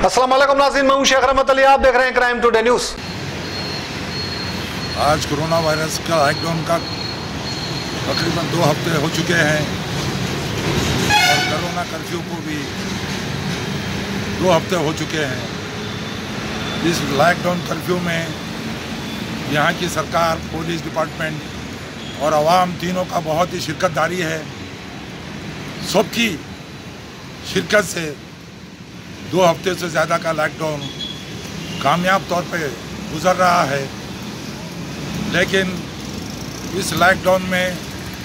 अस्सलाम वालेकुम नाज़रीन, मैं हूं शेख रहमत अली, आप देख रहे हैं क्राइम टुडे न्यूज़। आज कोरोना वायरस का लॉकडाउन का तकरीबन 2 हफ्ते हो चुके हैं और कोरोना कर्फ्यू को भी 2 हफ्ते हो चुके हैं। इस लॉकडाउन कर्फ्यू में यहाँ की सरकार, पुलिस डिपार्टमेंट और आवाम तीनों का बहुत ही शिरकतदारी है। सबकी शिरकत से 2 हफ्ते से ज़्यादा का लॉकडाउन कामयाब तौर पे गुजर रहा है। लेकिन इस लॉकडाउन में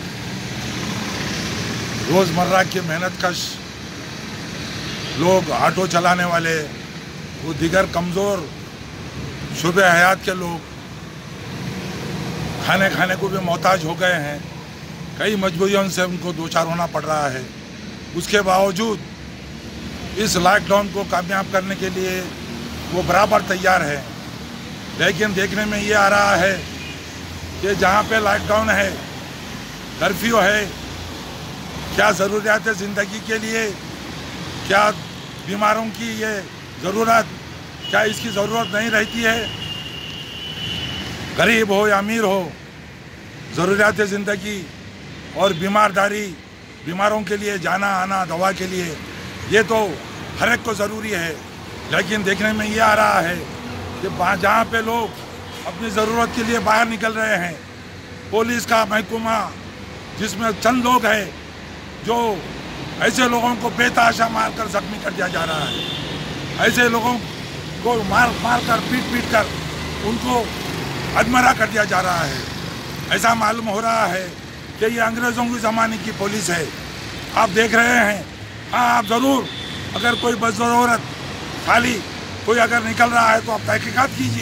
रोज़मर्रा के मेहनतकश लोग, ऑटो चलाने वाले, वो दिगर कमज़ोर शुबे हयात के लोग खाने को भी मोहताज हो गए हैं। कई मजबूरियों से उनको दो चार होना पड़ रहा है। उसके बावजूद इस लॉकडाउन को कामयाब करने के लिए वो बराबर तैयार है। लेकिन देखने में ये आ रहा है कि जहाँ पे लॉकडाउन है, कर्फ्यू है, क्या ज़रूरियात ज़िंदगी के लिए, क्या बीमारों की ये ज़रूरत, क्या इसकी ज़रूरत नहीं रहती है? गरीब हो या अमीर हो, ज़रूरियात ज़िंदगी और बीमारों के लिए जाना आना, दवा के लिए, ये तो हर एक को ज़रूरी है। लेकिन देखने में ये आ रहा है कि जहाँ पे लोग अपनी ज़रूरत के लिए बाहर निकल रहे हैं, पुलिस का महकमा जिसमें चंद लोग हैं, जो ऐसे लोगों को बेतहाशा मार कर जख्मी कर दिया जा रहा है। ऐसे लोगों को मार कर पीट कर उनको अधमरा कर दिया जा रहा है। ऐसा मालूम हो रहा है कि ये अंग्रेज़ों के ज़माने की पुलिस है। आप देख रहे हैं। हाँ, आप ज़रूर, अगर कोई बज़रूरत खाली कोई अगर निकल रहा है तो आप तहकीकात कीजिए,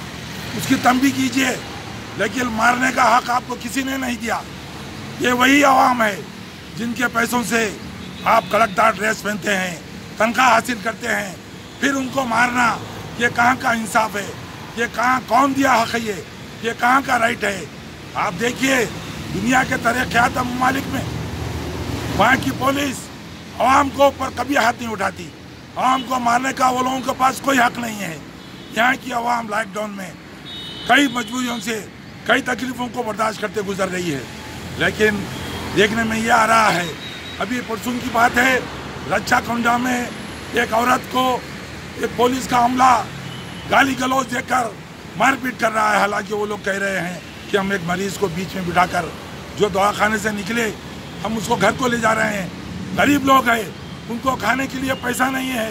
उसकी तंबीह कीजिए, लेकिन मारने का हक आपको किसी ने नहीं दिया। ये वही आवाम है जिनके पैसों से आप कड़कदार ड्रेस पहनते हैं, तनख्वाह हासिल करते हैं, फिर उनको मारना, ये कहाँ का इंसाफ है? ये कौन दिया हक है? ये कहाँ का राइट है? आप देखिए, दुनिया के तरक्यायाफ्ता ममालिक में वहाँ की पुलिस आवाम को ऊपर कभी हाथ नहीं उठाती। आवाम को मारने का वो लोगों के पास कोई हक नहीं है। यहाँ की आवाम लॉकडाउन में कई मजबूरियों से, कई तकलीफ़ों को बर्दाश्त करते गुजर रही है। लेकिन देखने में ये आ रहा है, अभी परसों की बात है, रक्षा कुंडा में एक औरत को एक पुलिस का अमला गाली गलौज देकर मारपीट कर रहा है। हालांकि वो लोग कह रहे हैं कि हम एक मरीज़ को बीच में बिठाकर, जो दवाखाने से निकले, हम उसको घर को ले जा रहे हैं। गरीब लोग हैं, उनको खाने के लिए पैसा नहीं है,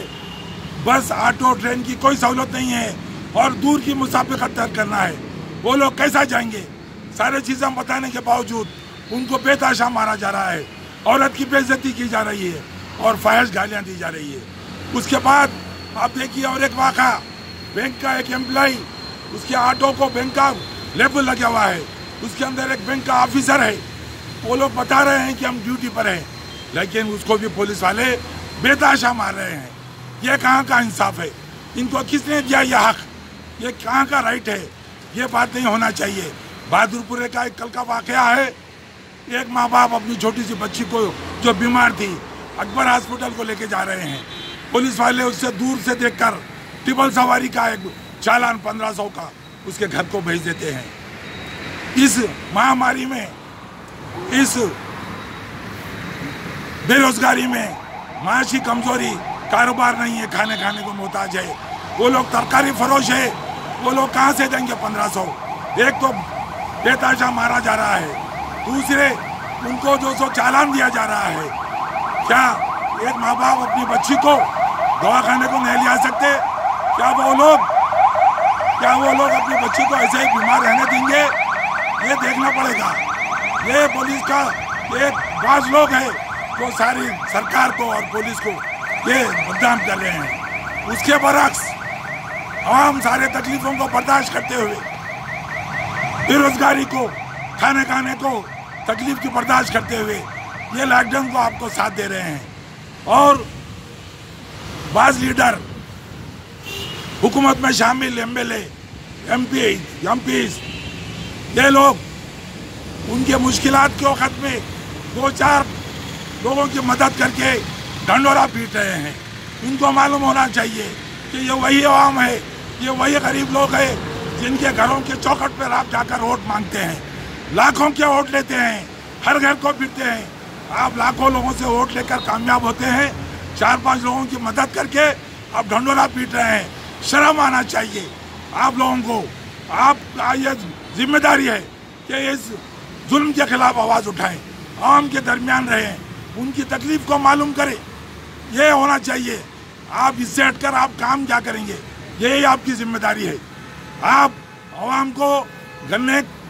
बस ऑटो ट्रेन की कोई सहूलत नहीं है और दूर की मुसाफिर का तय करना है। वो लोग कैसा जाएंगे? सारे चीज़ें बताने के बावजूद उनको बेतहाशा मारा जा रहा है, औरत की बेइज्जती की जा रही है और फाहिश गालियाँ दी जा रही है। उसके बाद आप देखिए और एक वाक़ा, बैंक का एक एम्प्लॉई, उसके ऑटो को बैंक का लेबल लगा हुआ है, उसके अंदर एक बैंक का ऑफिसर है, वो लोग बता रहे हैं कि हम ड्यूटी पर हैं, लेकिन उसको भी पुलिस वाले बेतहाशा मार रहे हैं। ये कहाँ का इंसाफ है? इनको किसने दिया ये हक? ये कहाँ का राइट है? ये बात नहीं होना चाहिए। बहादुरपुरे का एक कल का वाकया है, एक माँ बाप अपनी छोटी सी बच्ची को जो बीमार थी, अकबर हॉस्पिटल को लेके जा रहे हैं। पुलिस वाले उससे दूर से देखकर टिबल सवारी का एक चालान 1500 का उसके घर को भेज देते हैं। इस महामारी में, इस बेरोजगारी में, माशी कमजोरी, कारोबार नहीं है, खाने को मोहताज है, वो लोग तरकारी फरोश है, वो लोग कहाँ से देंगे 1500? एक तो बेतहाशा मारा जा रहा है, दूसरे उनको 200 चालान दिया जा रहा है। क्या एक माँ बाप अपनी बच्ची को दवाखाने को नहीं ले आ सकते? क्या वो लोग अपनी बच्ची को ऐसे ही बीमार रहने देंगे? ये देखना पड़ेगा। ये पुलिस का एक बाज लोग हैं जो सारी सरकार को और पुलिस को ये बदनाम कर रहे हैं। उसके बरक्स आवाम सारे तकलीफों को बर्दाश्त करते हुए, बेरोजगारी को, खाने को तकलीफ की बर्दाश्त करते हुए ये लॉकडाउन को आपको साथ दे रहे हैं। और बाज लीडर, हुकूमत में शामिल एमएलए, एमपीज, ये लोग उनके मुश्किलात के वक्त में 2-4 लोगों की मदद करके ढंडोरा पीट रहे हैं। इनको मालूम होना चाहिए कि ये वही आवाम है, ये वही गरीब लोग हैं जिनके घरों के चौखट पर आप जाकर वोट मांगते हैं, लाखों के वोट लेते हैं, हर घर को फिरते हैं। आप लाखों लोगों से वोट लेकर कामयाब होते हैं, 4-5 लोगों की मदद करके आप ढंडोरा पीट रहे हैं। शर्म आना चाहिए आप लोगों को। आपका ये जिम्मेदारी है कि इस जुल्म के खिलाफ आवाज़ उठाएं, आवाम के दरमियान रहें, उनकी तकलीफ को मालूम करें। ये होना चाहिए। आप इससे हटकर आप काम क्या करेंगे? यही आपकी जिम्मेदारी है। आप आवाम को गन्ने